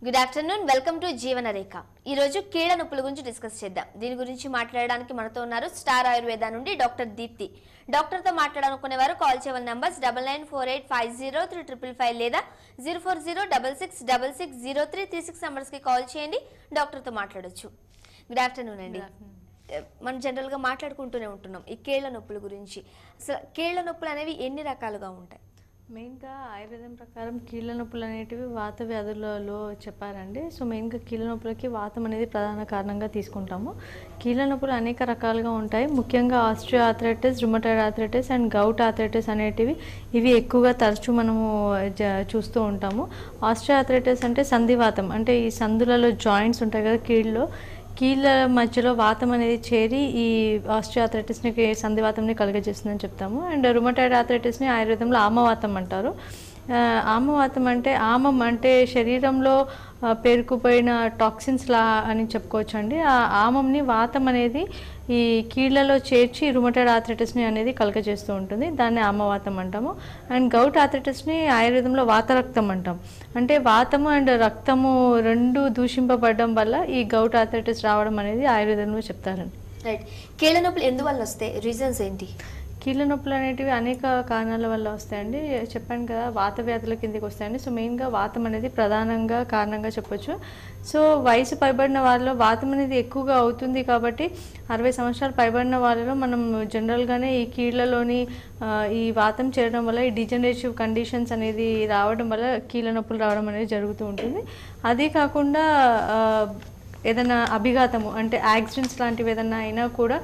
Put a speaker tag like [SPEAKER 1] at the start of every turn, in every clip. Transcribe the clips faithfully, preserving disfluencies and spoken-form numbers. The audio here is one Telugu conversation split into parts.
[SPEAKER 1] గుడ్ ఆఫ్టర్నూన్, వెల్కమ్ టు జీవన రేఖ. ఈ రోజు కీళ్ళ నొప్పుల గురించి డిస్కస్ చేద్దాం. దీని గురించి మాట్లాడడానికి మనతో ఉన్నారు స్టార్ ఆయుర్వేద నుండి డాక్టర్ దీప్తి. డాక్టర్తో మాట్లాడాలనుకునేవారు కాల్ చేయవలసిన numbers double nine four eight five zero three triple five లేదా zero four zero double six double six zero three three six నంబర్స్కి కాల్ చేయండి, డాక్టర్తో మాట్లాడొచ్చు. గుడ్ ఆఫ్టర్నూన్ అండి. మనం జనరల్గా మాట్లాడుకుంటూనే ఉంటున్నాం ఈ కీళ్ళ నొప్పుల గురించి. అసలు కీళ్ళ నొప్పులు అనేవి ఎన్ని రకాలుగా ఉంటాయి?
[SPEAKER 2] మెయిన్గా ఆయుర్వేదం ప్రకారం కీళ్ళ నొప్పులు అనేటివి వాత వ్యాధులలో చెప్పారండి. సో మెయిన్గా కీళ్ళ నొప్పులకి వాతం అనేది ప్రధాన కారణంగా తీసుకుంటాము. కీళ్ళ నొప్పులు అనేక రకాలుగా ఉంటాయి. ముఖ్యంగా osteoarthritis, rheumatoid arthritis and gout arthritis అనేటివి ఇవి ఎక్కువగా తరచూ మనము చూస్తూ ఉంటాము. ఆస్ట్రియో ఆర్థరైటిస్ అంటే సంధివాతం, అంటే ఈ సందులలో జాయింట్స్ ఉంటాయి కదా కీళ్ళలో, కీళ్ళ మధ్యలో వాతం అనేది చేరి ఈ ఆస్ట్రియో ఆర్థరైటిస్ని సంధివాతంని కలుగజేస్తుందని చెప్తాము. అండ్ రుమటాయిడ్ ఆర్థరైటిస్ని ఆయుర్వేదంలో ఆమవాతం అంటారు. ఆమవాతం అంటే ఆమం అంటే శరీరంలో పేరుకుపోయిన టాక్సిన్స్ లా అని చెప్పుకోవచ్చు అండి. ఆ ఆమంని వాతం అనేది ఈ కీళ్ళలో చేర్చి రుమటాయిడ్ ఆర్థరైటిస్ని అనేది కలగజేస్తూ ఉంటుంది. దాన్ని ఆమవాతం అంటాము. అండ్ గౌట్ ఆర్థరైటిస్ని ఆయుర్వేదంలో వాతరక్తం అంటాం. అంటే వాతము అండ్ రక్తము రెండు దూషింపబడడం వల్ల ఈ గౌట్ ఆర్థరైటిస్ రావడం అనేది ఆయుర్వేదంలో చెప్తారండి.
[SPEAKER 1] రైట్. కీళ్ళ నొప్పులు ఎందువల్ల వస్తాయి? రీజన్స్ ఏంటి?
[SPEAKER 2] కీళ్ళ నొప్పులు అనేటివి అనేక కారణాల వల్ల వస్తాయండి. చెప్పాను కదా, వాత వ్యాధుల కిందకి వస్తాయండి. సో మెయిన్గా వాతం అనేది ప్రధానంగా కారణంగా చెప్పొచ్చు. సో వయసు పైబడిన వాళ్ళలో వాతం అనేది ఎక్కువగా అవుతుంది కాబట్టి అరవై సంవత్సరాలు పైబడిన వాళ్ళలో మనం జనరల్గానే ఈ కీళ్ళలోని ఈ వాతం చేరడం వల్ల ఈ డిజనరేటివ్ కండిషన్స్ అనేది రావడం వల్ల కీళ్ళ నొప్పులు రావడం అనేది జరుగుతూ ఉంటుంది. అదే కాకుండా ఏదైనా అభిఘాతము అంటే యాక్సిడెంట్స్ లాంటివి ఏదైనా అయినా కూడా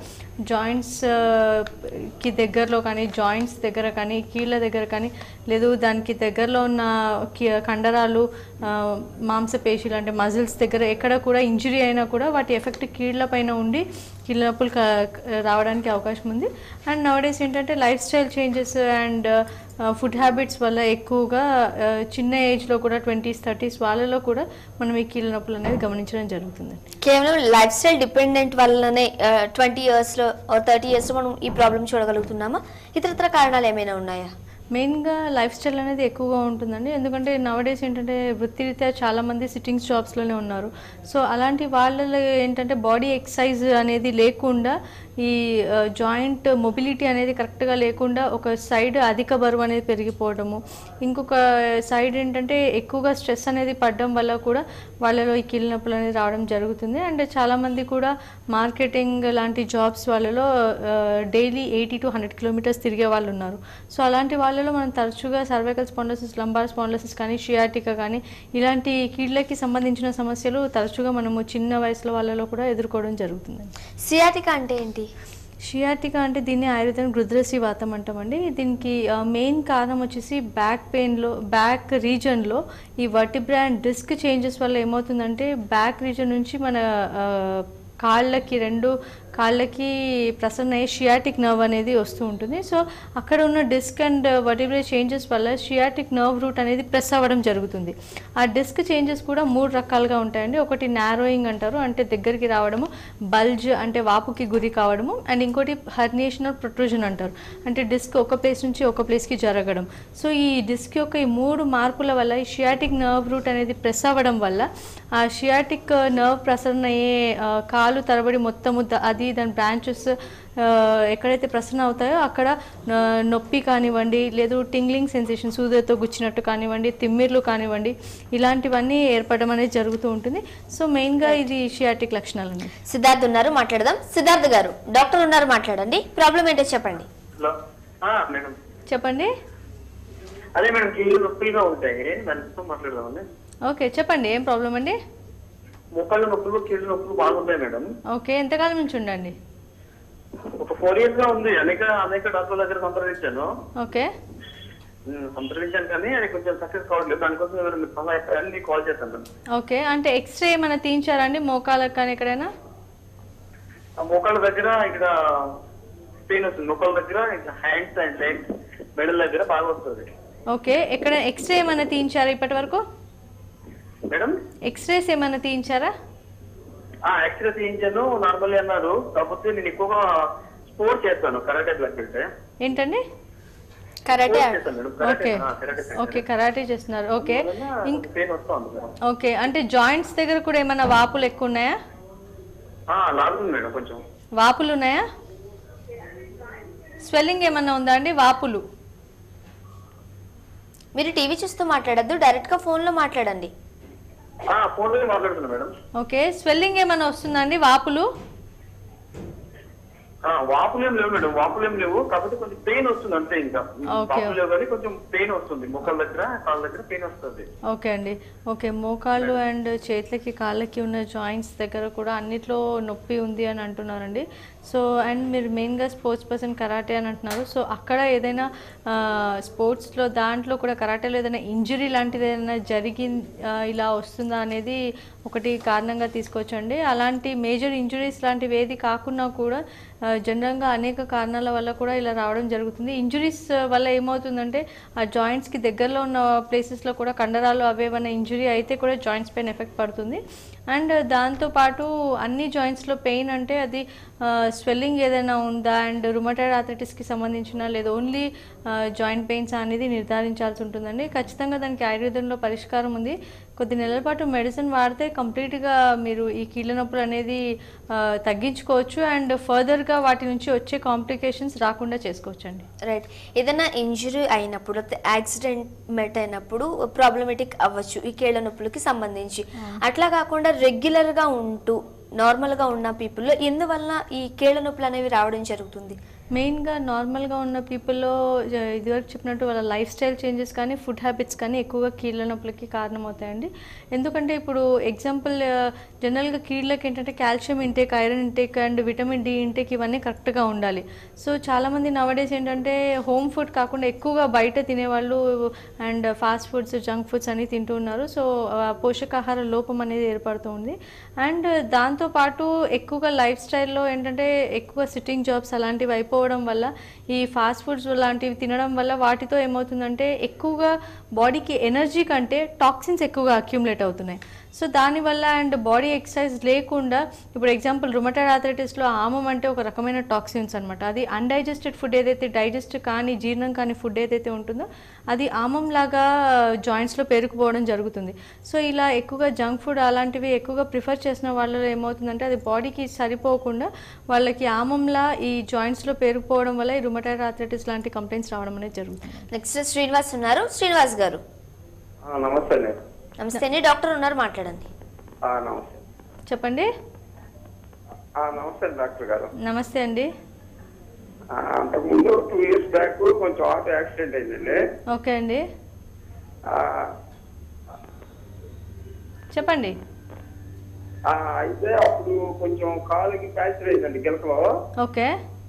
[SPEAKER 2] జాయింట్స్కి దగ్గరలో కానీ, జాయింట్స్ దగ్గర కానీ, కీళ్ళ దగ్గర కానీ, లేదు దానికి దగ్గరలో ఉన్న కండరాలు, మాంసపేశీలు అంటే మజిల్స్ దగ్గర ఎక్కడ కూడా ఇంజరీ అయినా కూడా వాటి ఎఫెక్ట్ కీళ్ళ పైన ఉండి కీళ్ళ నొప్పులు రావడానికి అవకాశం ఉంది. అండ్ నవడేస్ ఏంటంటే lifestyle changes and food habits వల్ల ఎక్కువగా చిన్న ఏజ్లో కూడా ట్వంటీస్ థర్టీస్ వాళ్ళలో కూడా మనం ఈ కీళ్ళ నొప్పులు అనేది గమనించడం జరుగుతుంది.
[SPEAKER 1] కేవలం లైఫ్ స్టైల్ డిపెండెంట్ వల్లనే ట్వంటీ ఇయర్స్లో థర్టీ ఇయర్స్లో మనం ఈ ప్రాబ్లమ్ చూడగలుగుతున్నామా? ఇతరత్ర కారణాలు ఏమైనా ఉన్నాయా?
[SPEAKER 2] మెయిన్గా లైఫ్ స్టైల్ అనేది ఎక్కువగా ఉంటుందండి. ఎందుకంటే నవడేస్ ఏంటంటే వృత్తిరీత్యా చాలామంది సిట్టింగ్స్ జాబ్స్లోనే ఉన్నారు. సో అలాంటి వాళ్ళలో ఏంటంటే బాడీ ఎక్సర్సైజ్ అనేది లేకుండా ఈ జాయింట్ మొబిలిటీ అనేది కరెక్ట్గా లేకుండా ఒక సైడ్ అధిక బరువు అనేది పెరిగిపోవడము, ఇంకొక సైడ్ ఏంటంటే ఎక్కువగా స్ట్రెస్ అనేది పడడం వల్ల కూడా వాళ్ళలో ఈ కీళ్ళ నొప్పులు అనేది రావడం జరుగుతుంది. అండ్ చాలామంది కూడా మార్కెటింగ్ లాంటి జాబ్స్ వాళ్ళలో daily eighty to hundred kilometres తిరిగే వాళ్ళు ఉన్నారు. సో అలాంటి వాళ్ళలో మనం తరచుగా సర్వైకల్ స్పాండిలోసిస్, లంబార్ స్పాండిలోసిస్ కానీ, షియాటికా కానీ ఇలాంటి కీళ్ళకి సంబంధించిన సమస్యలు తరచుగా మనము చిన్న వయసులో వాళ్ళలో కూడా ఎదుర్కోవడం జరుగుతుంది.
[SPEAKER 1] సియాటికా అంటే ఏంటి?
[SPEAKER 2] షియాటికా అంటే దీన్ని ఆయుర్వేదం రుద్రసి వాతం అంటామండి. దీనికి మెయిన్ కారణం వచ్చేసి బ్యాక్ పెయిన్లో, బ్యాక్ రీజన్లో ఈ వర్టిబ్రా అండ్ డిస్క్ చేంజెస్ వల్ల ఏమవుతుందంటే బ్యాక్ రీజన్ నుంచి మన కాళ్ళకి, రెండు కాళ్ళకి ప్రసరణ అయ్యే షియాటిక్ నర్వ్ అనేది వస్తూ ఉంటుంది. సో అక్కడ ఉన్న డిస్క్ అండ్ వర్టిబ్రల్ చేంజెస్ వల్ల షియాటిక్ నర్వ్ రూట్ అనేది ప్రెస్ అవ్వడం జరుగుతుంది. ఆ డిస్క్ చేంజెస్ కూడా మూడు రకాలుగా ఉంటాయండి. ఒకటి నారోయింగ్ అంటారు, అంటే దగ్గరికి రావడము, బల్జ్ అంటే వాపుకి గురి కావడము, అండ్ ఇంకోటి హర్నియేషన్ ఆర్ ప్రొట్రూజన్ అంటారు, అంటే డిస్క్ ఒక ప్లేస్ నుంచి ఒక ప్లేస్కి జరగడం. సో ఈ డిస్క్ యొక్క ఈ మూడు మార్పుల వల్ల ఈ షియాటిక్ నర్వ్ రూట్ అనేది ప్రెస్ అవ్వడం వల్ల ఆ షియాటిక్ నర్వ్ ప్రసరణ అయ్యే కాలు తరబడి మొత్తము అది దాని బ్రాంచెస్ ఎక్కడైతే ప్రసరణ అవుతాయో అక్కడ నొప్పి కానివ్వండి, లేదు టింగ్లింగ్ సెన్సేషన్, సూదితో గుచ్చినట్టు కానివ్వండి, తిమ్మిర్లు కానివ్వండి, ఇలాంటివన్నీ ఏర్పడడం అనేది జరుగుతూ ఉంటుంది. సో మెయిన్గా ఇది షియాటిక్ లక్షణాలు ఉన్నాయి.
[SPEAKER 1] సిద్ధార్థ్ ఉన్నారు, మాట్లాడదాం. సిద్ధార్థ్ గారు, డాక్టర్ ఉన్నారు, మాట్లాడండి. ప్రాబ్లం ఏంటో చెప్పండి.
[SPEAKER 2] చెప్పండి.
[SPEAKER 3] అదే మేడం, కీళ్ళు నొప్పిగా ఉంటాయి, దానితో మాట్లాడదామండి.
[SPEAKER 2] ఓకే, చెప్పండి, ఏం ప్రాబ్లం అండి?
[SPEAKER 3] మోకాళ్ళ నొప్పులు, కీళ్ళ నొప్పులు బాగుంటాయి మేడం.
[SPEAKER 2] ఓకే, ఎంతకాలం నుంచి ఉండండి?
[SPEAKER 3] ఒక ఫోర్ ఇయర్స్ గా ఉంది. అనేక అనేక డాక్టర్ల దగ్గర సంప్రదించాను.
[SPEAKER 2] ఓకే,
[SPEAKER 3] సంప్రదించాను కానీ అది కొంచెం సక్సెస్ కావట్లేదు. దానికోసం సలహా ఇస్తారని కాల్ చేస్తాను.
[SPEAKER 2] ఓకే, అంటే ఎక్స్రే ఏమైనా తీయించారండి మోకాళ్ళకి కానీ ఎక్కడైనా?
[SPEAKER 3] మోకాళ్ళ దగ్గర ఇక్కడ పెయిన్ వస్తుంది, మోకాళ్ళ దగ్గర హ్యాండ్స్ అండ్ లెగ్స్, మెడల్ దగ్గర బాగా వస్తుంది.
[SPEAKER 2] ఓకే, ఎక్కడ ఎక్స్రే ఏమైనా తీయించారా ఇప్పటి వరకు?
[SPEAKER 3] మేడం
[SPEAKER 2] ఎక్స్రేస్ ఏమైనా తీయించారా?
[SPEAKER 3] ఎక్స్రే తీయించాను, నార్మల్ అన్నారు. కాకపోతే నేను ఎక్కువగా స్పోర్ట్స్ చేస్తాను, కరాటే బ్లాక్ బెల్ట్.
[SPEAKER 2] ఏంటండి?
[SPEAKER 1] కరాటే
[SPEAKER 3] చేస్తాను మేడం. కరాటే
[SPEAKER 2] ఓకే
[SPEAKER 3] ఆ, కరాటే సెంటర్.
[SPEAKER 2] ఓకే కరాటే చేస్తున్నారు. ఓకే ఇంక
[SPEAKER 3] పెయిన్ వస్తా ఉంది మేడం.
[SPEAKER 2] ఓకే అంటే జాయింట్స్ దగ్గర కూడా ఏమైనా వాపులు ఎక్కువ ఉన్నాయా?
[SPEAKER 3] ఆ, లాగుతుంది మేడం కొంచెం.
[SPEAKER 2] వాపులు ఉన్నాయా? స్వెల్లింగ్ ఏమన్నా ఉందా అండి? వాపులు
[SPEAKER 1] మీరు టీవీ చూస్తూ మాట్లాడద్దు, డైరెక్ట్ గా ఫోన్ లో మాట్లాడండి.
[SPEAKER 3] ఆ, ఫోన్ లోనే మాట్లాడుతున్నా మేడం.
[SPEAKER 2] ఓకే స్వెల్లింగ్ ఏమైనా వస్తుందా అండి? వాపులు
[SPEAKER 3] ఆ, వాపులు ఏం లేవు మేడం, వాపులు ఏం లేవు, కాకపోతే కొంచెం పెయిన్ వస్తుంది అంతే. ఇంకా
[SPEAKER 2] ఓకే.
[SPEAKER 3] వాపులు లేవు కానీ కొంచెం పెయిన్ వస్తుంది, మొక్కల దగ్గర కాళ్ళ దగ్గర పెయిన్ వస్తుంది.
[SPEAKER 2] ఓకే అండి. ఓకే మోకాళ్ళు అండ్ చేతులకి కాళ్ళకి ఉన్న జాయింట్స్ దగ్గర కూడా అన్నిట్లో నొప్పి ఉంది అని అంటున్నారండి. సో అండ్ మీరు మెయిన్గా స్పోర్ట్స్ పర్సన్ కరాటే అని అంటున్నారు. సో అక్కడ ఏదైనా స్పోర్ట్స్లో దాంట్లో కూడా కరాటేలో ఏదైనా ఇంజరీ లాంటిది ఏదైనా జరిగి ఆ, ఇలా వస్తుందా అనేది ఒకటి కారణంగా తీసుకోవచ్చండి. అలాంటి మేజర్ ఇంజురీస్ లాంటివి ఏది కాకుండా కూడా జనరల్గా అనేక కారణాల వల్ల కూడా ఇలా రావడం జరుగుతుంది. ఇంజురీస్ వల్ల ఏమవుతుందంటే ఆ జాయింట్స్కి దగ్గరలో ఉన్న ప్లేసెస్లో కూడా కండరాలు అవేవన్నా ఇంజురీ అయితే కూడా జాయింట్స్ పైన ఎఫెక్ట్ పడుతుంది. అండ్ దాంతోపాటు అన్ని జాయింట్స్లో పెయిన్ అంటే అది స్వెల్లింగ్ ఏదైనా ఉందా అండ్ రుమటాయిడ్ ఆర్థరైటిస్కి సంబంధించిన లేదా ఓన్లీ జాయింట్ పెయిన్స్ అనేది నిర్ధారించాల్సి ఉంటుందండి. ఖచ్చితంగా దానికి ఆయుర్వేదంలో పరిష్కారం ఉంది. కొద్ది నెలల పాటు మెడిసిన్ వాడితే కంప్లీట్గా మీరు ఈ కీళ్ళ నొప్పులు అనేది తగ్గించుకోవచ్చు అండ్ ఫర్దర్గా వాటి నుంచి వచ్చే కాంప్లికేషన్స్ రాకుండా చేసుకోవచ్చు అండి.
[SPEAKER 1] రైట్. ఏదైనా ఇంజురీ అయినప్పుడు, యాక్సిడెంట్ మెట్ అయినప్పుడు ప్రాబ్లమేటిక్ అవ్వచ్చు ఈ కీళ్ళ నొప్పులకి సంబంధించి. అట్లా కాకుండా రెగ్యులర్గా ఉంటూ నార్మల్గా ఉన్న పీపుల్లో ఎందువల్ల ఈ కీళ్ళ నొప్పులు అనేవి రావడం జరుగుతుంది?
[SPEAKER 2] మెయిన్గా నార్మల్గా ఉన్న పీపుల్లో ఇదివరకు చెప్పినట్టు వాళ్ళ లైఫ్ స్టైల్ చేంజెస్ కానీ ఫుడ్ హ్యాబిట్స్ కానీ ఎక్కువగా కీళ్ళ నొప్పులకి కారణమవుతాయండి. ఎందుకంటే ఇప్పుడు ఎగ్జాంపుల్ జనరల్గా కీళ్ళకి ఏంటంటే calcium intake, iron intake and vitamin D intake ఇవన్నీ కరెక్ట్గా ఉండాలి. సో చాలామంది నవడేస్ ఏంటంటే హోమ్ ఫుడ్ కాకుండా ఎక్కువగా బయట తినేవాళ్ళు and fast foods, junk foods అని తింటూ ఉన్నారు. సో పోషకాహార లోపం అనేది ఏర్పడుతుంది. అండ్ దాంతోపాటు ఎక్కువగా లైఫ్ స్టైల్లో ఏంటంటే ఎక్కువ సిట్టింగ్ జాబ్స్ అలాంటివి అయిపో వల్ల ఈ ఫాస్ట్ ఫుడ్స్ లాంటివి తినడం వల్ల వాటితో ఏమవుతుందంటే ఎక్కువగా బాడీకి ఎనర్జీ కంటే టాక్సిన్స్ ఎక్కువగా అక్యుములేట్ అవుతున్నాయి. సో దానివల్ల అండ్ బాడీ ఎక్సర్సైజ్ లేకుండా ఇప్పుడు ఎగ్జాంపుల్ రుమటాయిడ్ ఆర్థరైటిస్లో ఆమం అంటే ఒక రకమైన టాక్సిన్స్ అనమాట. అది అన్డైజెస్టెడ్ ఫుడ్ ఏదైతే డైజెస్ట్ కానీ జీర్ణం కానీ ఫుడ్ ఏదైతే ఉంటుందో అది ఆమం లాగా జాయింట్స్లో పేరుకుపోవడం జరుగుతుంది. సో ఇలా ఎక్కువగా జంక్ ఫుడ్ అలాంటివి ఎక్కువగా ప్రిఫర్ చేసిన వాళ్ళలో ఏమవుతుందంటే అది బాడీకి సరిపోకుండా వాళ్ళకి ఆమంలా ఈ జాయింట్స్లో పేరుకుపోవడం వల్ల ఈ రుమటాయిడ్ ఆర్థరైటిస్ లాంటి కంప్లైంట్స్ రావడం అనేది జరుగుతుంది.
[SPEAKER 1] నెక్స్ట్ శ్రీనివాస్ ఉన్నారు. శ్రీనివాస్ గారు
[SPEAKER 3] నమస్తే అండి.
[SPEAKER 1] నమస్తే అండి, డాక్టర్ ఉన్నారు, మాట్లాడండి.
[SPEAKER 3] నమస్తే
[SPEAKER 2] చెప్పండి.
[SPEAKER 3] నమస్తే డాక్టర్ గారు.
[SPEAKER 2] నమస్తే అండి.
[SPEAKER 3] అంతకుముందు టూ ఇయర్స్ బ్యాక్ కొంచెం ఆటో యాక్సిడెంట్ అయిందండి.
[SPEAKER 2] ఓకే అండి చెప్పండి.
[SPEAKER 3] అయితే అప్పుడు కొంచెం కాలుకి ఫ్రాక్చర్ అయిందండి గిలకలో.
[SPEAKER 2] ఓకే.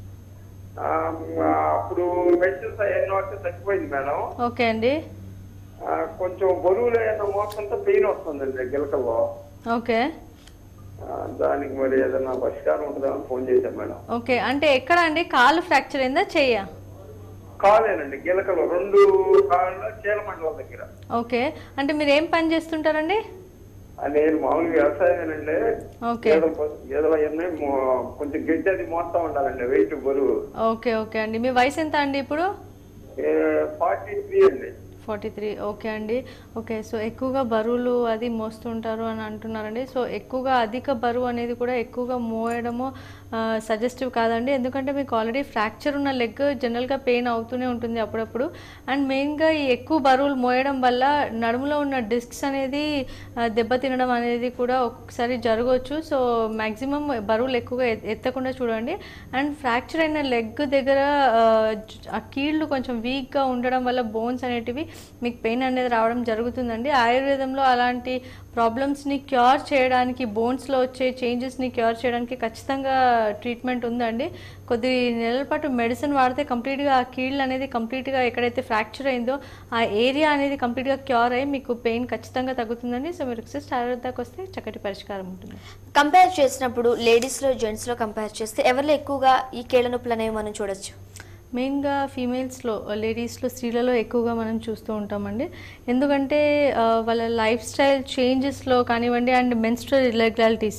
[SPEAKER 3] అప్పుడు మెడిసిన్స్ అవన్నీ వాడితే తగ్గిపోయింది మేడం.
[SPEAKER 2] ఓకే అండి.
[SPEAKER 3] కొంచెం బరువులు ఏదైనా మోసంతో పెయిన్ వస్తుందండి గిలకల్లో.
[SPEAKER 2] ఓకే.
[SPEAKER 3] దానికి మరి ఏదైనా పరిష్కారం ఉంటుందా అని ఫోన్ చేశాను మేడం.
[SPEAKER 2] ఓకే అంటే ఎక్కడ అండి? కాలు ఫ్రాక్చర్ అయిందా, చెయ్య?
[SPEAKER 3] కాలేనండి, గిలకలు రెండు కాళ్ళ చీలమండలం దగ్గర.
[SPEAKER 2] ఓకే అంటే మీరు ఏం పని చేస్తుంటారండి?
[SPEAKER 3] నేను మామూలుగా వ్యవసాయమేనండి.
[SPEAKER 2] ఓకే.
[SPEAKER 3] ఏదో అవన్నీ కొంచెం గడ్డి అది మోస్తా ఉండాలండి, వెయిట్ బరువు.
[SPEAKER 2] ఓకే ఓకే అండి. మీ వయసు ఎంత అండి ఇప్పుడు?
[SPEAKER 3] ఫార్టీ త్రీ అండి.
[SPEAKER 2] ఫార్టీ త్రీ ఓకే అండి. ఓకే సో ఎక్కువగా బరువులు అది మోస్తుంటారు అని అంటున్నారండి. సో ఎక్కువగా అధిక బరువు అనేది కూడా ఎక్కువగా మోయడము సజెస్టివ్ కాదండి. ఎందుకంటే మీకు ఆల్రెడీ ఫ్రాక్చర్ ఉన్న లెగ్ జనరల్గా పెయిన్ అవుతూనే ఉంటుంది అప్పుడప్పుడు. అండ్ మెయిన్గా ఈ ఎక్కువ బరువులు మోయడం వల్ల నడుములో ఉన్న డిస్క్స్ అనేది దెబ్బతినడం అనేది కూడా ఒక్కొక్కసారి జరగవచ్చు. సో మ్యాక్సిమం బరువులు ఎక్కువగా ఎత్తకుండా చూడండి. అండ్ ఫ్రాక్చర్ అయిన లెగ్ దగ్గర ఆ కీళ్ళు కొంచెం వీక్గా ఉండడం వల్ల బోన్స్ అనేటివి మీకు పెయిన్ అనేది రావడం జరుగుతుందండి. ఆయుర్వేదంలో అలాంటి ప్రాబ్లమ్స్ని క్యూర్ చేయడానికి, బోన్స్లో వచ్చే చేంజెస్ని క్యూర్ చేయడానికి ఖచ్చితంగా ట్రీట్మెంట్ ఉందండి. కొద్ది నెలల పాటు మెడిసిన్ వాడితే కంప్లీట్గా ఆ కీళ్ళు అనేది కంప్లీట్గా ఎక్కడైతే ఫ్రాక్చర్ అయిందో ఆ ఏరియా అనేది కంప్లీట్గా క్యూర్ అయ్యి మీకు పెయిన్ ఖచ్చితంగా తగ్గుతుందండి. సో మీరు సిస్ట్ ఆయుర్వేదానికి వస్తే చక్కటి పరిష్కారం ఉంటుంది.
[SPEAKER 1] కంపేర్ చేసినప్పుడు లేడీస్లో జెంట్స్లో కంపేర్ చేస్తే ఎవరిలో ఎక్కువగా ఈ కీళ్ళ నొప్పులు అనేవి మనం చూడొచ్చు?
[SPEAKER 2] మెయిన్గా ఫీమేల్స్లో, లేడీస్లో, స్త్రీలలో ఎక్కువగా మనం చూస్తూ ఉంటామండి. ఎందుకంటే వాళ్ళ లైఫ్ స్టైల్ చేంజెస్లో కానివ్వండి అండ్ మెన్స్ట్రల్ ఇర్రెగ్యులారిటీస్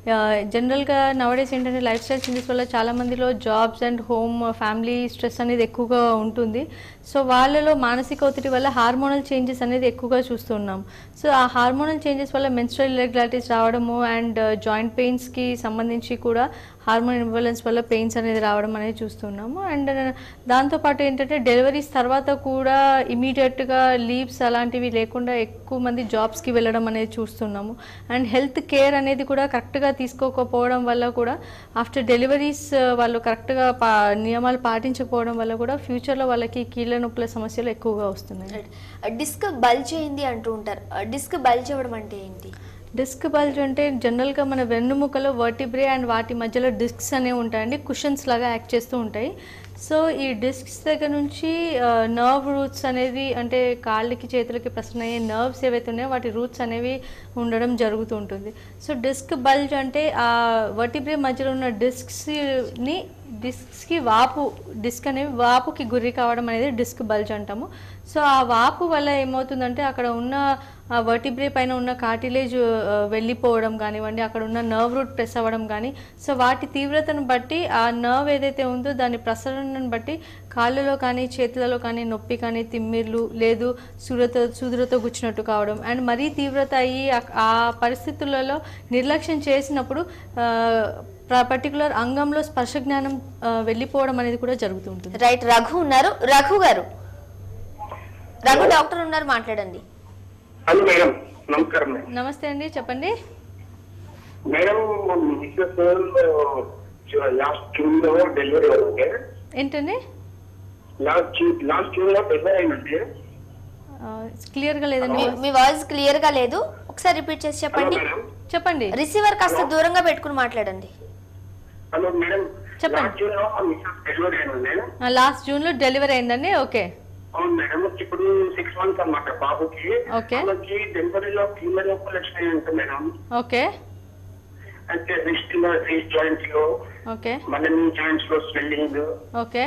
[SPEAKER 2] జనరల్గా నవడేస్ ఏంటంటే లైఫ్ స్టైల్ చేంజెస్ వల్ల చాలా మందిలో jobs and home family stress అనేది ఎక్కువగా ఉంటుంది. సో వాళ్ళలో మానసిక ఒత్తిడి వల్ల హార్మోనల్ చేంజెస్ అనేది ఎక్కువగా చూస్తున్నాం. సో ఆ హార్మోనల్ చేంజెస్ వల్ల మెన్స్ట్రల్ ఇర్రెగ్యులారిటీస్ రావడము అండ్ జాయింట్ పెయిన్స్కి సంబంధించి కూడా హార్మోన్ ఇంబ్యాలెన్స్ వల్ల పెయిన్స్ అనేది రావడం అనేది చూస్తున్నాము. అండ్ దాంతోపాటు ఏంటంటే డెలివరీస్ తర్వాత కూడా ఇమీడియట్గా లీవ్స్ అలాంటివి లేకుండా ఎక్కువ మంది జాబ్స్కి వెళ్ళడం అనేది చూస్తున్నాము. అండ్ హెల్త్ కేర్ అనేది కూడా కరెక్ట్గా తీసుకోకపోవడం వల్ల కూడా ఆఫ్టర్ డెలివరీస్ వాళ్ళు కరెక్ట్గా పా నియమాలు పాటించకపోవడం వల్ల కూడా ఫ్యూచర్లో వాళ్ళకి కీళ్ళ నొప్పుల సమస్యలు ఎక్కువగా వస్తున్నాయి.
[SPEAKER 1] డిస్క్ బల్జ్ అయింది అంటూ ఉంటారు. డిస్క్ బల్జ్ అవ్వడం అంటే ఏంటి?
[SPEAKER 2] డిస్క్ బల్జ్ అంటే జనరల్గా మన వెన్నుముకలో వర్టిబ్రే అండ్ వాటి మధ్యలో డిస్క్స్ అనేవి ఉంటాయండి, కుషన్స్ లాగా యాక్ట్ చేస్తూ ఉంటాయి. సో ఈ డిస్క్స్ దగ్గర నుంచి నర్వ్ రూట్స్ అనేది అంటే కాళ్ళకి చేతులకి ప్రసరణ అయ్యే నర్వ్స్ ఏవైతే ఉన్నాయో వాటి రూట్స్ అనేవి ఉండడం జరుగుతూ ఉంటుంది. సో డిస్క్ బల్జ్ అంటే ఆ వర్టిబ్రే మధ్యలో ఉన్న డిస్క్స్ని డిస్క్స్కి వాపు డిస్క్ అనేవి వాపుకి గురి కావడం అనేది డిస్క్ బల్జ్ అంటాము. సో ఆ వాపు వల్ల ఏమవుతుందంటే అక్కడ ఉన్న ఆ వర్టిబ్రే పైన ఉన్న కార్టిలేజ్ వెళ్ళిపోవడం కానివ్వండి, అక్కడ ఉన్న నర్వ్ రూట్ ప్రెస్ అవ్వడం కానీ, సో వాటి తీవ్రతను బట్టి ఆ నర్వ్ ఏదైతే ఉందో దాని ప్రసరణను బట్టి కాళ్ళలో కానీ చేతులలో కానీ నొప్పి కానీ తిమ్మిర్లు లేదు సూరతో సూదులతో గుచ్చినట్టు కావడం అండ్ మరీ తీవ్రత అయ్యి ఆ పరిస్థితులలో నిర్లక్ష్యం చేసినప్పుడు పర్టికులర్ అంగంలో స్పర్శ జ్ఞానం వెళ్ళిపోవడం అనేది కూడా జరుగుతూ ఉంటుంది.
[SPEAKER 1] రైట్, రఘు ఉన్నారు. రఘు గారు, రఘు డాక్టర్ ఉన్నారు, మాట్లాడండి.
[SPEAKER 3] హలో మేడం, నమస్కారం.
[SPEAKER 2] నమస్తే అండి, చెప్పండి
[SPEAKER 3] మేడం. లాస్ట్ జూన్ లో డెలివరీ అవుతుంది.
[SPEAKER 2] ఏంటండి?
[SPEAKER 3] లాస్ట్ లాస్ట్ జూన్ లో డెలివరీ అయిందండి.
[SPEAKER 2] క్లియర్ గా లేదండి,
[SPEAKER 1] మీ వాయిస్ క్లియర్ గా లేదు. ఒకసారి రిపీట్ చేసి చెప్పండి.
[SPEAKER 2] చెప్పండి.
[SPEAKER 1] రిసీవర్ కాస్త దూరంగా పెట్టుకుని మాట్లాడండి.
[SPEAKER 3] హలో మేడం,
[SPEAKER 2] చెప్పండి.
[SPEAKER 3] డెలివరీ అయిందండి.
[SPEAKER 2] లాస్ట్ జూన్ లో డెలివరీ అయిందండి. ఓకే.
[SPEAKER 3] అవును మేడం, ఇప్పుడు సిక్స్ మంత్స్ అన్నమాట బాబుకి.
[SPEAKER 2] ఓకే.
[SPEAKER 3] డెలివరీలో కీళ్ళ నొప్పులు వచ్చినాయి అంటే మేడం.
[SPEAKER 2] ఓకే.
[SPEAKER 3] అంటే రిస్ట్ లో రిస్ట్ జాయింట్స్ లో,
[SPEAKER 2] ఓకే,
[SPEAKER 3] మళ్ళీ జాయింట్స్ లో స్వెల్లింగ్,
[SPEAKER 2] ఓకే,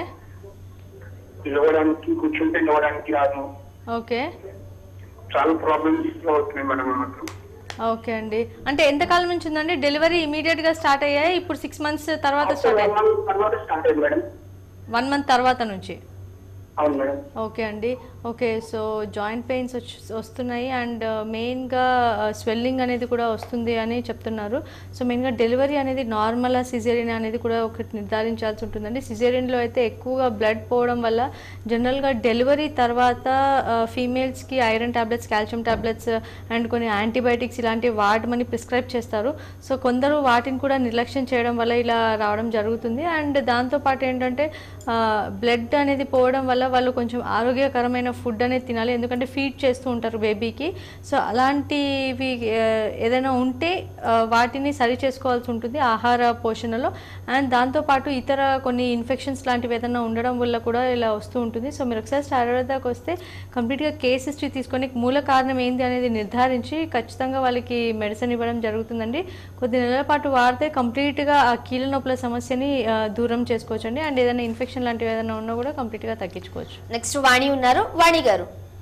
[SPEAKER 3] లేవడానికి కూర్చుంటే లేవడానికి రాదు.
[SPEAKER 2] ఓకే.
[SPEAKER 3] చాలా ప్రాబ్లమ్స్ అవుతున్నాయి మేడం మాకు.
[SPEAKER 2] ఓకే అండి, అంటే ఎంత కాలం నుంచి ఉందండి? డెలివరీ ఇమీడియట్ గా స్టార్ట్ అయ్యాయి, ఇప్పుడు సిక్స్ మంత్స్ తర్వాత స్టార్ట్ అయ్యాయి?
[SPEAKER 3] తర్వాత స్టార్ట్ అయ్యింది మేడం.
[SPEAKER 2] వన్ మంత్ తర్వాత నుంచి.
[SPEAKER 3] అవును మేడం.
[SPEAKER 2] ఓకే అండి. ఓకే, సో జాయింట్ పెయిన్స్ వస్తున్నాయి అండ్ మెయిన్గా స్వెల్లింగ్ అనేది కూడా వస్తుంది అని చెప్తున్నారు. సో మెయిన్గా డెలివరీ అనేది నార్మల్ సిజేరియన్ అనేది కూడా ఒకటి నిర్ధారించాల్సి ఉంటుందండి. సిజేరియన్లో అయితే ఎక్కువగా బ్లడ్ పోవడం వల్ల జనరల్గా డెలివరీ తర్వాత ఫీమేల్స్కి iron tablets, calcium tablets and కొన్ని యాంటీబయాటిక్స్ ఇలాంటివి వాడమని ప్రిస్క్రైబ్ చేస్తారు. సో కొందరు వాటిని కూడా నిర్లక్ష్యం చేయడం వల్ల ఇలా రావడం జరుగుతుంది. అండ్ దాంతోపాటు ఏంటంటే బ్లడ్ అనేది పోవడం వల్ల వాళ్ళు కొంచెం ఆరోగ్యకరమైన ఫుడ్ అనేది తినాలి, ఎందుకంటే ఫీడ్ చేస్తూ ఉంటారు బేబీకి. సో అలాంటివి ఏదైనా ఉంటే వాటిని సరి చేసుకోవాల్సి ఉంటుంది ఆహార పోషణలో. అండ్ దాంతోపాటు ఇతర కొన్ని ఇన్ఫెక్షన్స్ లాంటివి ఏదైనా ఉండడం వల్ల కూడా ఇలా వస్తూ ఉంటుంది. సో మీరు ఒకసారి స్టార్ దాకా వస్తే కంప్లీట్గా కేస్ హిస్టరీ తీసుకొని మూల కారణం ఏంటి అనేది నిర్ధారించి ఖచ్చితంగా వాళ్ళకి మెడిసిన్ ఇవ్వడం జరుగుతుందండి. కొద్ది నెలల పాటు వాడితే కంప్లీట్గా ఆ కీళ్ళ నొప్పుల సమస్యని దూరం చేసుకోవచ్చండి. అండ్ ఏదైనా ఇన్ఫెక్షన్ లాంటివి ఏదైనా ఉన్నా కూడా కంప్లీట్గా తగ్గించుకోవచ్చు.
[SPEAKER 1] నెక్స్ట్ వాణి ఉన్నారు. వాణి గారు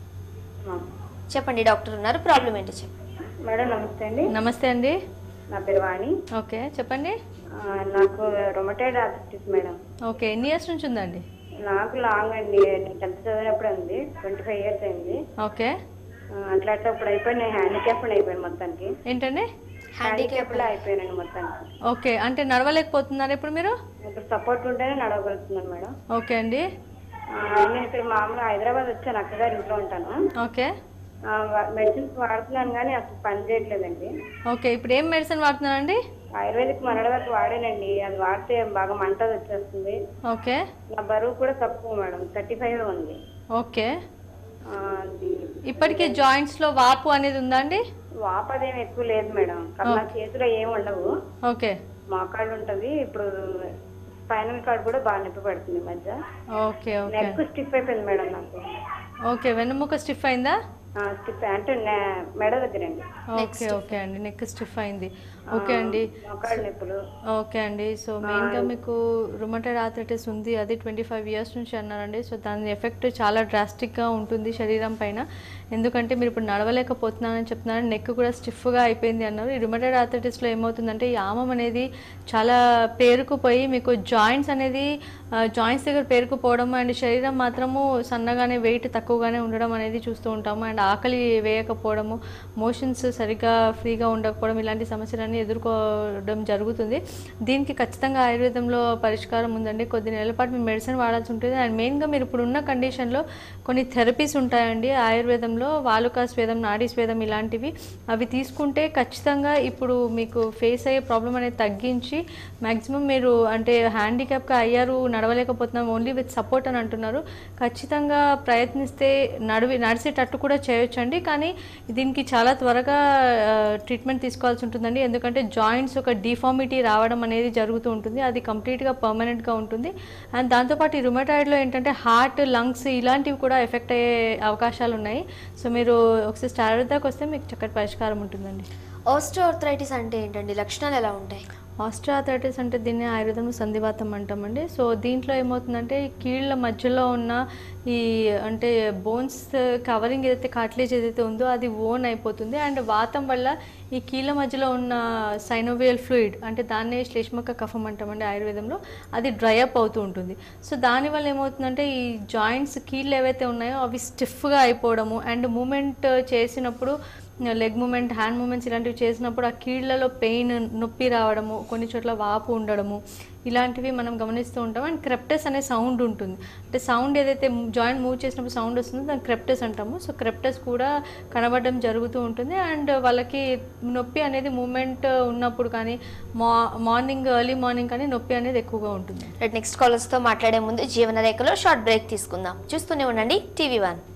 [SPEAKER 1] చెప్పండి, డాక్టర్ ఉన్నారు, ప్రాబ్లం ఏంటి చెప్పండి.
[SPEAKER 4] మేడం నమస్తే అండి.
[SPEAKER 2] నమస్తే అండి,
[SPEAKER 4] నా పేరు వాణి.
[SPEAKER 2] ఓకే, చెప్పండి.
[SPEAKER 4] నాకు రొమటైడ్ ఆర్థరైటిస్ మేడం.
[SPEAKER 2] ఓకే, ఎన్ని ఇయర్స్ నుంచి ఉందండి?
[SPEAKER 4] నాకు లాంగ్ అండి, టెన్త్ చదివినప్పుడు ఉంది, ట్వంటీ ఫైవ్ ఇయర్స్ అయింది.
[SPEAKER 2] ఓకే.
[SPEAKER 4] అట్లా అట్లా ఇప్పుడు అయిపోయి నేను హ్యాండిక్యాప్డ్ అయిపోయాను మొత్తానికి.
[SPEAKER 2] ఏంటండి?
[SPEAKER 4] హ్యాండిక్యాప్డ్ అయిపోయానండి మొత్తానికి.
[SPEAKER 2] ఓకే, అంటే నడవలేకపోతున్నారు ఇప్పుడు మీరు?
[SPEAKER 4] ఇప్పుడు సపోర్ట్ ఉంటేనే నడవగలుగుతున్నాను మేడం.
[SPEAKER 2] ఓకే అండి.
[SPEAKER 4] నేను ఇక్కడ మామూలుగా హైదరాబాద్ వచ్చాను, అక్కగారి ఇంట్లో ఉంటాను.
[SPEAKER 2] ఓకే.
[SPEAKER 4] మెడిసిన్స్ వాడుతున్నాను కానీ అసలు పని చేయట్లేదండి.
[SPEAKER 2] ఓకే, ఇప్పుడు ఏం మెడిసిన్ వాడుతున్నారండి?
[SPEAKER 4] ఆయుర్వేదిక్ మొన్నటి వరకు వాడానండి, అది వాడితే బాగా మంట వచ్చేస్తుంది.
[SPEAKER 2] ఓకే. నా
[SPEAKER 4] బరువు కూడా తక్కువ మేడం, థర్టీ ఫైవ్ ఉంది.
[SPEAKER 2] ఓకే. ఇప్పటికే జాయింట్స్ లో వాపు అనేది ఉందా అండి?
[SPEAKER 4] వాపు అదేం ఎక్కువ లేదు మేడం, నా చేతిలో ఏమి ఉండవు.
[SPEAKER 2] ఓకే.
[SPEAKER 4] మోకాళ్ళు ఉంటది, ఇప్పుడు స్పైనల్ కార్డ్ కూడా బాగా నొప్పి పడుతుంది మధ్య.
[SPEAKER 2] ఓకే. ఓకే.
[SPEAKER 4] నెక్ స్టిఫ్ అయిపోయింది మేడం నాకు.
[SPEAKER 2] ఓకే, వెన్నుముక స్టిఫ్ అయిందా?
[SPEAKER 4] స్టిఫ్ అంటే మెడ దగ్గర అండి.
[SPEAKER 2] ఓకే ఓకే అండి, నెక్ స్టిఫ్ అయింది. ఓకే అండి,
[SPEAKER 4] మోకాళ్ళ నొప్పులు.
[SPEAKER 2] ఓకే అండి. సో మెయిన్గా మీకు రుమటైడ్ ఆర్థరైటిస్ ఉంది, అది ట్వంటీ ఫైవ్ ఇయర్స్ నుంచి అన్నారండి. సో దాని ఎఫెక్ట్ చాలా డ్రాస్టిక్గా ఉంటుంది శరీరం పైన. ఎందుకంటే మీరు ఇప్పుడు నడవలేకపోతున్నానని చెప్తున్నారు, నెక్ కూడా స్టిఫ్గా అయిపోయింది అన్నారు. ఈ రుమటైడ్ ఆర్థరైటిస్లో ఏమవుతుందంటే ఈ ఆమం అనేది చాలా పేరుకుపోయి మీకు జాయింట్స్ అనేది జాయింట్స్ దగ్గర పేరుకుపోవడం అండ్ శరీరం మాత్రము సన్నగానే వెయిట్ తక్కువగానే ఉండడం అనేది చూస్తూ ఉంటాము. అండ్ ఆకలి వేయకపోవడము, మోషన్స్ సరిగ్గా ఫ్రీగా ఉండకపోవడం, ఇలాంటి సమస్యలన్నీ ఎదుర్కోవడం జరుగుతుంది. దీనికి ఖచ్చితంగా ఆయుర్వేదంలో పరిష్కారం ఉందండి. కొద్ది నెలల పాటు మీరు మెడిసిన్ వాడాల్సి ఉంటుంది. అండ్ మెయిన్గా మీరు ఇప్పుడు ఉన్న కండిషన్లో కొన్ని థెరపీస్ ఉంటాయండి ఆయుర్వేదంలో, వాలుకా స్వేదం, నాడీ స్వేదం ఇలాంటివి. అవి తీసుకుంటే ఖచ్చితంగా ఇప్పుడు మీకు ఫేస్ అయ్యే ప్రాబ్లం అనేది తగ్గించి మ్యాక్సిమం మీరు అంటే హ్యాండిక్యాప్గా అయ్యారు, నడవలేకపోతున్నాం, ఓన్లీ విత్ సపోర్ట్ అని అంటున్నారు. ఖచ్చితంగా ప్రయత్నిస్తే నడివి నడిచేటట్టు కూడా చేయొచ్చండి. కానీ దీనికి చాలా త్వరగా ట్రీట్మెంట్ తీసుకోవాల్సి ఉంటుందండి. ఎందుకంటే జాయింట్స్ ఒక డిఫార్మిటీ రావడం అనేది జరుగుతూ ఉంటుంది, అది కంప్లీట్గా పర్మనెంట్గా ఉంటుంది. అండ్ దాంతోపాటు ఈ రుమటాయిడ్లో ఏంటంటే హార్ట్, లంగ్స్ ఇలాంటివి కూడా ఎఫెక్ట్ అయ్యే అవకాశాలు ఉన్నాయి. సో మీరు ఒకసారి స్టార్ దాకా వస్తే మీకు చక్కటి పరిష్కారం ఉంటుందండి.
[SPEAKER 1] ఆస్టియోఆర్థరైటిస్ అంటే ఏంటండి, లక్షణాలు ఎలా ఉంటాయి?
[SPEAKER 2] ఆస్టియోఆర్థరైటిస్ అంటే దీన్ని ఆయుర్వేదంలో సంధివాతం అంటామండి. సో దీంట్లో ఏమవుతుందంటే ఈ కీళ్ళ మధ్యలో ఉన్న ఈ అంటే బోన్స్ కవరింగ్ ఏదైతే కార్టిలేజ్ ఏదైతే ఉందో అది ఓన్ అయిపోతుంది. అండ్ వాతం వల్ల ఈ కీళ్ళ మధ్యలో ఉన్న సైనోవియల్ ఫ్లూయిడ్ అంటే దాన్నే శ్లేష్మక కఫం అంటామండి ఆయుర్వేదంలో, అది డ్రై అప్ అవుతూ ఉంటుంది. సో దానివల్ల ఏమవుతుందంటే ఈ జాయింట్స్ కీళ్ళు ఏవైతే ఉన్నాయో అవి స్టిఫ్గా అయిపోవడము, అండ్ మూమెంట్ చేసినప్పుడు లెగ్ మూమెంట్, హ్యాండ్ మూమెంట్స్ ఇలాంటివి చేసినప్పుడు ఆ కీళ్ళలో పెయిన్, నొప్పి రావడము, కొన్ని చోట్ల వాపు ఉండడము, ఇలాంటివి మనం గమనిస్తూ ఉంటాం. అండ్ క్రెప్టస్ అనే సౌండ్ ఉంటుంది, అంటే సౌండ్ ఏదైతే జాయింట్ మూవ్ చేసినప్పుడు సౌండ్ వస్తుందో దాన్ని క్రెప్టస్ అంటాము. సో క్రెప్టస్ కూడా కనబడడం జరుగుతూ ఉంటుంది. అండ్ వాళ్ళకి నొప్పి అనేది మూమెంట్ ఉన్నప్పుడు కానీ మా మార్నింగ్ ఎర్లీ మార్నింగ్ కానీ నొప్పి అనేది ఎక్కువగా ఉంటుంది.
[SPEAKER 1] నెక్స్ట్ కాలర్స్తో మాట్లాడే ముందు జీవన రేఖలో షార్ట్ బ్రేక్ తీసుకుందాం. చూస్తూనే ఉండండి టీవీ వన్.